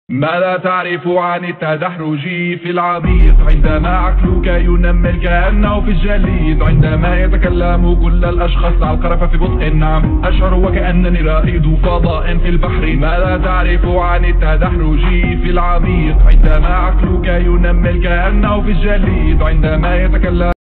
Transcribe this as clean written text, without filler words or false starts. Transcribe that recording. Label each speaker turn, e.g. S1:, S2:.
S1: ماذا تعرف عن التدحرج في العميق؟ عندما عقلك ينمل كأنه في الجليد، عندما يتكلم كل الأشخاص على القرف في بطء. نعم، أشعر وكأنني رائد فضاء في البحر. ماذا تعرف عن التدحرج في العميق؟ عندما عقلك ينمل كأنه في الجليد، عندما يتكلم